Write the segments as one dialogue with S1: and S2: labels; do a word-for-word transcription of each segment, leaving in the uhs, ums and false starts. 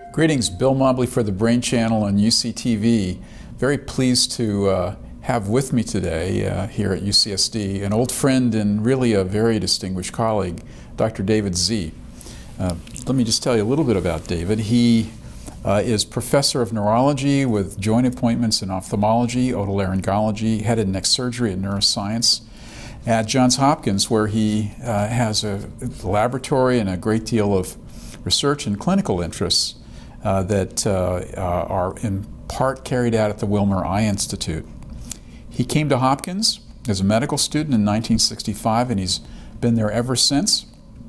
S1: Greetings, Bill Mobley for the Brain Channel on U C T V. Very pleased to uh, have with me today uh, here at U C S D an old friend and really a very distinguished colleague, Doctor David Sze. Uh, let me just tell you a little bit about David. He uh, is professor of neurology with joint appointments in ophthalmology, otolaryngology, head and neck surgery and neuroscience at Johns Hopkins, where he uh, has a laboratory and a great deal of research and clinical interests uh, that uh, uh, are in part carried out at the Wilmer Eye Institute. He came to Hopkins as a medical student in nineteen sixty-five, and he's been there ever since.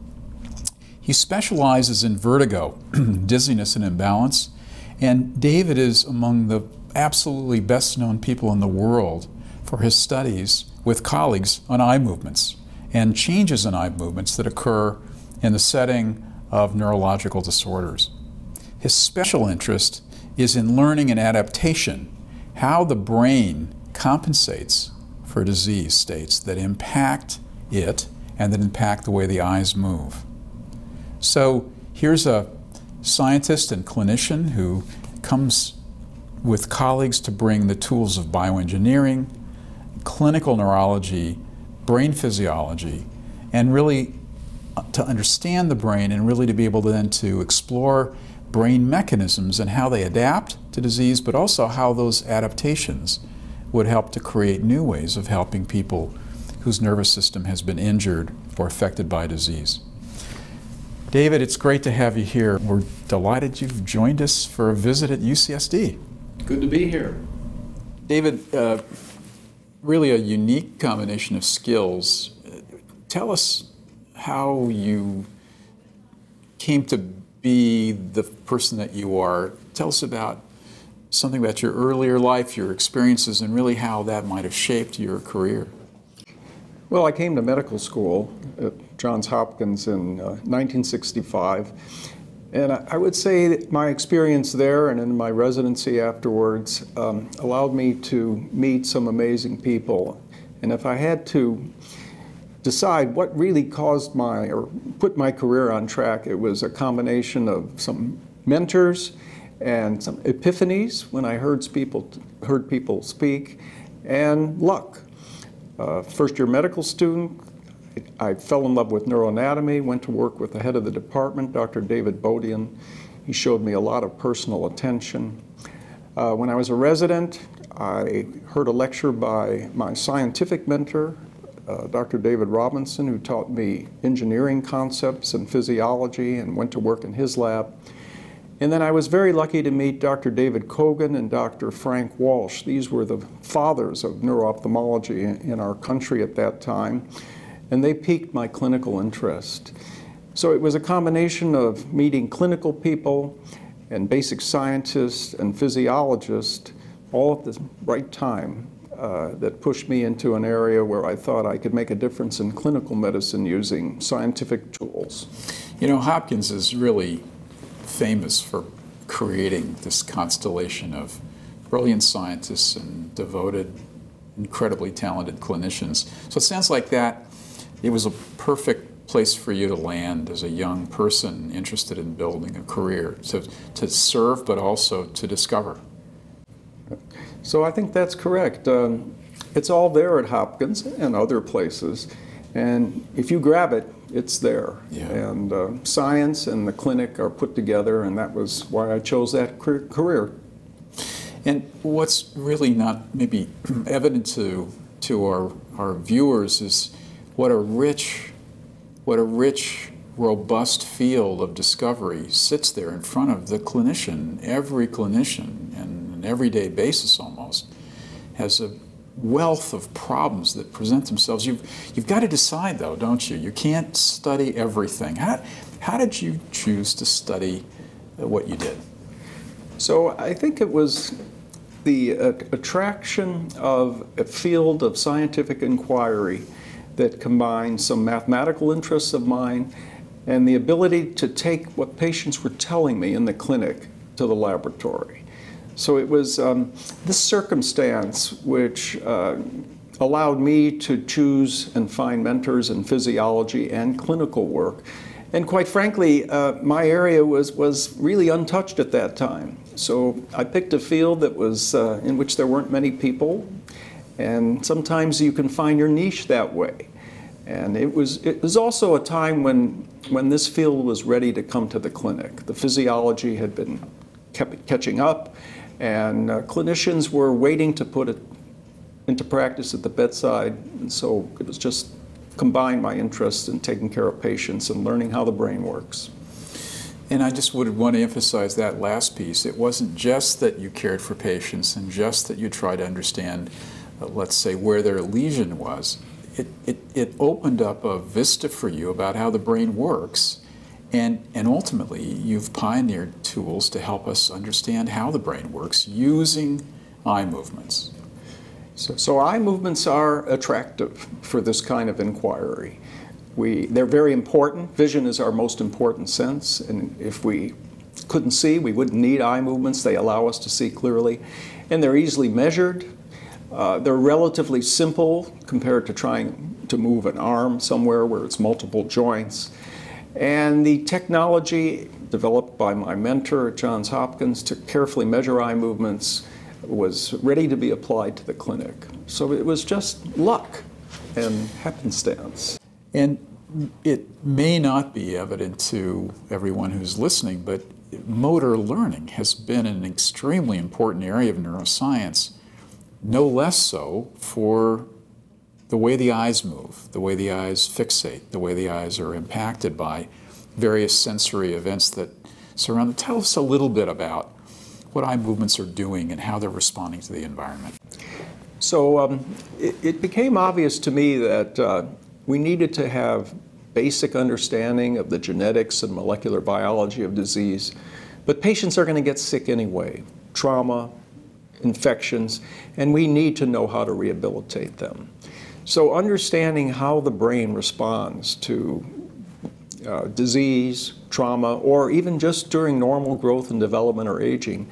S1: He specializes in vertigo, dizziness and imbalance, and David is among the absolutely best known people in the world for his studies with colleagues on eye movements and changes in eye movements that occur in the setting of neurological disorders. His special interest is in learning and adaptation, how the brain compensates for disease states that impact it and that impact the way the eyes move. So here's a scientist and clinician who comes with colleagues to bring the tools of bioengineering, clinical neurology, brain physiology, and really to understand the brain and really to be able to then to explore brain mechanisms and how they adapt to disease, but also how those adaptations would help to create new ways of helping people whose nervous system has been injured or affected by disease. David, it's great to have you here. We're delighted you've joined us for a visit at U C S D.
S2: Good to be here.
S1: David, uh, really a unique combination of skills. Tell us how you came to be the person that you are. Tell us about something about your earlier life, your experiences, and really how that might have shaped your career.
S2: Well, I came to medical school at Johns Hopkins in uh, nineteen sixty-five, and I, I would say that my experience there and in my residency afterwards um, allowed me to meet some amazing people. And if I had to decide what really caused my, or put my career on track, it was a combination of some mentors and some epiphanies when I heard people, heard people speak, and luck. Uh, first year medical student, I fell in love with neuroanatomy, went to work with the head of the department, Doctor David Bodian. He showed me a lot of personal attention. Uh, when I was a resident, I heard a lecture by my scientific mentor, Uh, Doctor David Robinson, who taught me engineering concepts and physiology and went to work in his lab. And then I was very lucky to meet Doctor David Kogan and Doctor Frank Walsh. These were the fathers of neuro-ophthalmology in, in our country at that time, and they piqued my clinical interest. So it was a combination of meeting clinical people and basic scientists and physiologists all at the right time. Uh, that pushed me into an area where I thought I could make a difference in clinical medicine using scientific tools.
S1: You know, Hopkins is really famous for creating this constellation of brilliant scientists and devoted, incredibly talented clinicians. So it sounds like that it was a perfect place for you to land as a young person interested in building a career, to, to serve but also to discover.
S2: So I think that's correct. Um, it's all there at Hopkins and other places, and if you grab it, it's there.
S1: Yeah.
S2: And uh, science and the clinic are put together, and that was why I chose that career.
S1: And what's really not maybe evident to to our our viewers is what a rich, what a rich, robust field of discovery sits there in front of the clinician. Every clinician, and an everyday basis almost, has a wealth of problems that present themselves. You've, you've got to decide though, don't you? You can't study everything. How, how did you choose to study what you did?
S2: So I think it was the uh, attraction of a field of scientific inquiry that combined some mathematical interests of mine and the ability to take what patients were telling me in the clinic to the laboratory. So it was um, this circumstance which uh, allowed me to choose and find mentors in physiology and clinical work And quite frankly, uh, my area was, was really untouched at that time. So I picked a field that was uh, in which there weren't many people, and sometimes you can find your niche that way. And it was, it was also a time when, when this field was ready to come to the clinic. The physiology had been kept catching up, and uh, clinicians were waiting to put it into practice at the bedside. And so it was just combined my interest in taking care of patients and learning how the brain works.
S1: And I just would want to emphasize that last piece. It wasn't just that you cared for patients and just that you tried to understand, uh, let's say, where their lesion was. It, it, it opened up a vista for you about how the brain works, and, and ultimately you've pioneered tools to help us understand how the brain works using eye movements.
S2: So, so eye movements are attractive for this kind of inquiry. We, they're very important. Vision is our most important sense, and if we couldn't see, we wouldn't need eye movements. They allow us to see clearly, and they're easily measured. Uh, they're relatively simple compared to trying to move an arm somewhere where it's multiple joints. And the technology developed by my mentor at Johns Hopkins to carefully measure eye movements was ready to be applied to the clinic. So it was just luck and happenstance.
S1: And it may not be evident to everyone who's listening, but motor learning has been an extremely important area of neuroscience, no less so for the way the eyes move, the way the eyes fixate, the way the eyes are impacted by various sensory events that surround them. Tell us a little bit about what eye movements are doing and how they're responding to the environment.
S2: So um, it, it became obvious to me that uh, we needed to have basic understanding of the genetics and molecular biology of disease, but patients are going to get sick anyway, trauma, infections, and we need to know how to rehabilitate them. So understanding how the brain responds to uh, disease, trauma, or even just during normal growth and development or aging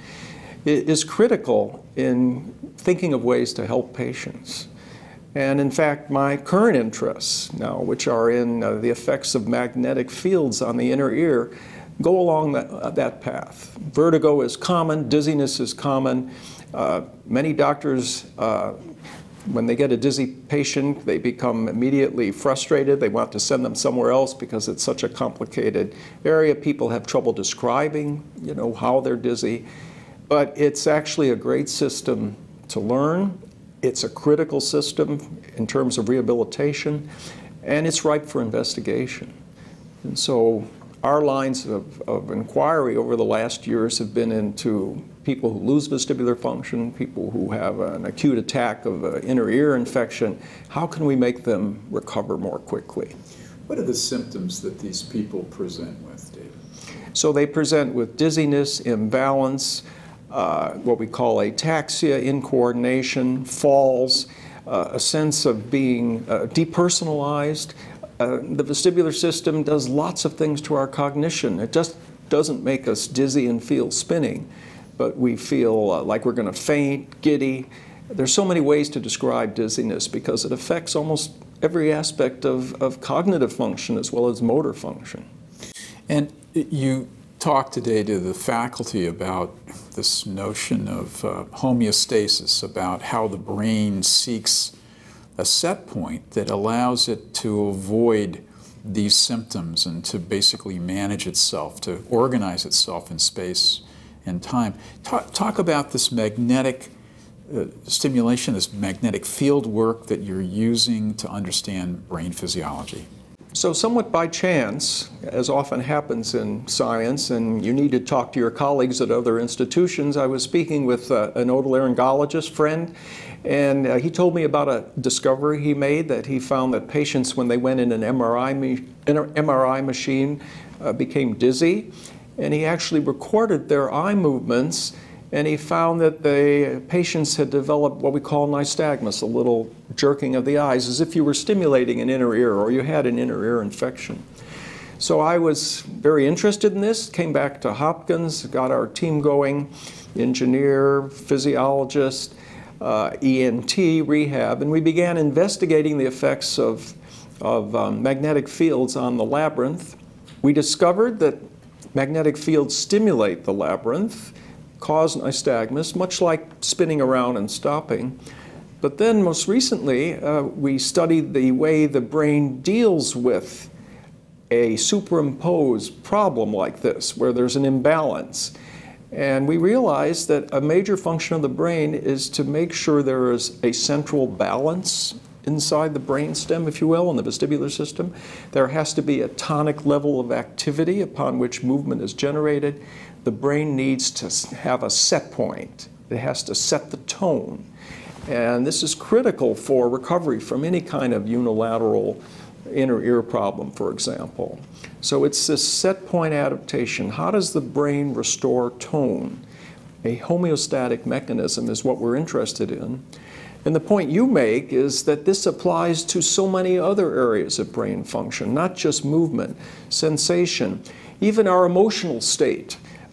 S2: is critical in thinking of ways to help patients. And in fact, my current interests now, which are in uh, the effects of magnetic fields on the inner ear, go along that, uh, that path. Vertigo is common, dizziness is common. Uh, many doctors, uh, when they get a dizzy patient, they become immediately frustrated. They want to send them somewhere else because it's such a complicated area. People have trouble describing, you know, how they're dizzy. But it's actually a great system to learn. It's a critical system in terms of rehabilitation, and it's ripe for investigation. And so our lines of, of inquiry over the last years have been into people who lose vestibular function, people who have an acute attack of an inner ear infection. How can we make them recover more quickly?
S1: What are the symptoms that these people present with, David?
S2: So they present with dizziness, imbalance, uh, what we call ataxia, incoordination, falls, uh, a sense of being uh, depersonalized. Uh, the vestibular system does lots of things to our cognition. It just doesn't make us dizzy and feel spinning, but we feel uh, like we're going to faint, giddy. There's so many ways to describe dizziness because it affects almost every aspect of, of cognitive function as well as motor function.
S1: And you talked today to the faculty about this notion of uh, homeostasis, about how the brain seeks a set point that allows it to avoid these symptoms and to basically manage itself, to organize itself in space and time. Talk, talk about this magnetic uh, stimulation, this magnetic field work that you're using to understand brain physiology.
S2: So somewhat by chance, as often happens in science, and you need to talk to your colleagues at other institutions, I was speaking with uh, an otolaryngologist friend, and uh, he told me about a discovery he made that he found that patients, when they went in an M R I, M R I machine, uh, became dizzy, and he actually recorded their eye movements, and he found that the patients had developed what we call nystagmus, a little jerking of the eyes, as if you were stimulating an inner ear or you had an inner ear infection. So I was very interested in this, came back to Hopkins, got our team going, engineer, physiologist, uh, E N T, rehab, and we began investigating the effects of, of um, magnetic fields on the labyrinth, we discovered that magnetic fields stimulate the labyrinth, cause nystagmus, much like spinning around and stopping. But then most recently, uh, we studied the way the brain deals with a superimposed problem like this, where there's an imbalance. And we realized that a major function of the brain is to make sure there is a central balance inside the brainstem, if you will, in the vestibular system. There has to be a tonic level of activity upon which movement is generated. The brain needs to have a set point. It has to set the tone. And this is critical for recovery from any kind of unilateral inner ear problem, for example. So it's this set point adaptation. How does the brain restore tone? A homeostatic mechanism is what we're interested in. And the point you make is that this applies to so many other areas of brain function, not just movement, sensation, even our emotional state.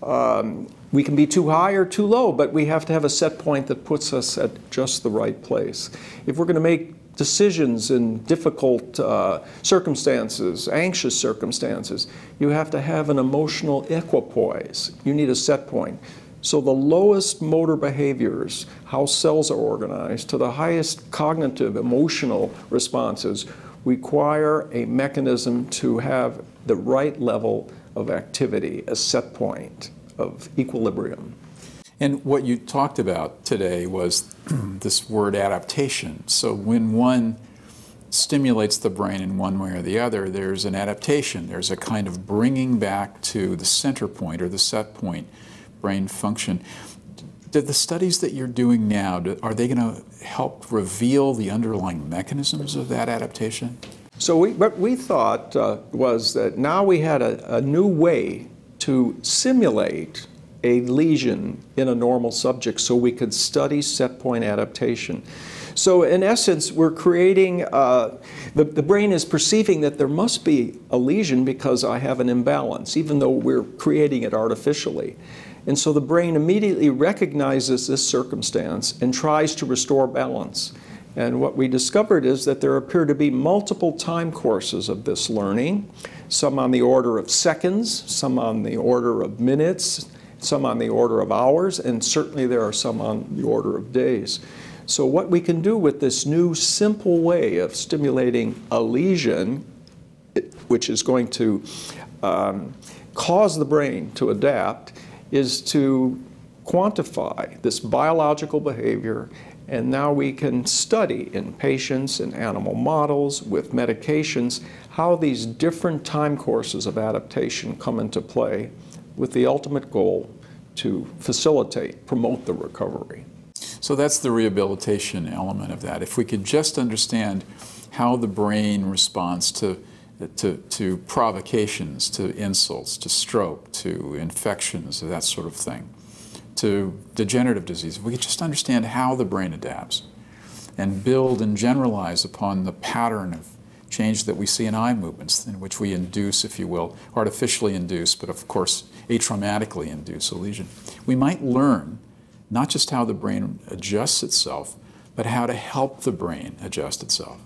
S2: Um, we can be too high or too low, but we have to have a set point that puts us at just the right place. If we're going to make decisions in difficult uh, circumstances, anxious circumstances, you have to have an emotional equipoise. You need a set point. So the lowest motor behaviors, how cells are organized, to the highest cognitive, emotional responses, require a mechanism to have the right level of activity, a set point of equilibrium.
S1: And what you talked about today was this word adaptation. So when one stimulates the brain in one way or the other, there's an adaptation. There's a kind of bringing back to the center point or the set point brain function. Do the studies that you're doing now, are they going to help reveal the underlying mechanisms of that adaptation?
S2: So we, what we thought uh, was that now we had a, a new way to simulate a lesion in a normal subject so we could study set point adaptation. So in essence, we're creating, uh, the, the brain is perceiving that there must be a lesion because I have an imbalance, even though we're creating it artificially. And so the brain immediately recognizes this circumstance and tries to restore balance. And what we discovered is that there appear to be multiple time courses of this learning, some on the order of seconds, some on the order of minutes, some on the order of hours, and certainly there are some on the order of days. So what we can do with this new simple way of stimulating a lesion, which is going to um, cause the brain to adapt, is to quantify this biological behavior, and now we can study in patients and animal models with medications how these different time courses of adaptation come into play, with the ultimate goal to facilitate, promote the recovery.
S1: So that's the rehabilitation element of that. If we could just understand how the brain responds to, to, to provocations, to insults, to stroke, to infections, that sort of thing, to degenerative disease, if we could just understand how the brain adapts and build and generalize upon the pattern of change that we see in eye movements, in which we induce, if you will, artificially induce, but of course atraumatically induce a lesion. We might learn not just how the brain adjusts itself, but how to help the brain adjust itself.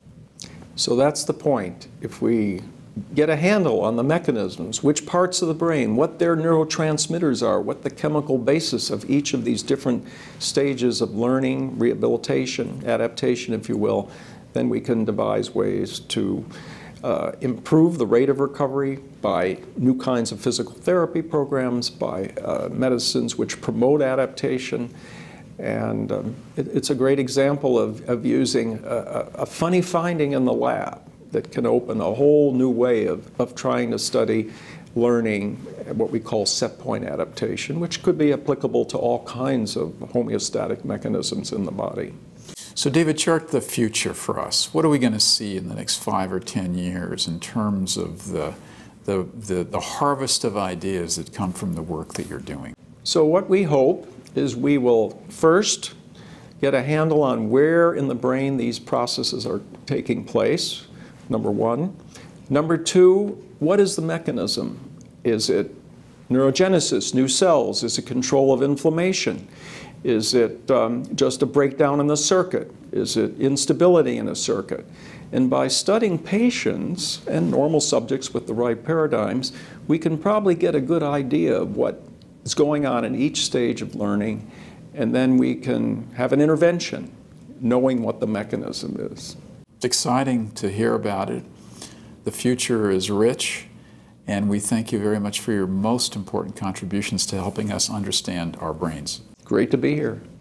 S2: So that's the point. If we get a handle on the mechanisms, which parts of the brain, what their neurotransmitters are, what the chemical basis of each of these different stages of learning, rehabilitation, adaptation, if you will, then we can devise ways to uh, improve the rate of recovery by new kinds of physical therapy programs, by uh, medicines which promote adaptation. And um, it, it's a great example of, of using a, a funny finding in the lab that can open a whole new way of, of trying to study learning, what we call set point adaptation, which could be applicable to all kinds of homeostatic mechanisms in the body.
S1: So David, chart the future for us. What are we going to see in the next five or ten years in terms of the, the, the, the harvest of ideas that come from the work that you're doing?
S2: So what we hope is we will first get a handle on where in the brain these processes are taking place, number one. Number two, what is the mechanism? Is it neurogenesis, new cells? Is it control of inflammation? Is it um, just a breakdown in the circuit? Is it instability in a circuit? And by studying patients and normal subjects with the right paradigms, we can probably get a good idea of what is going on in each stage of learning, and then we can have an intervention, knowing what the mechanism is.
S1: Exciting to hear about it. The future is rich, and we thank you very much for your most important contributions to helping us understand our brains.
S2: Great to be here.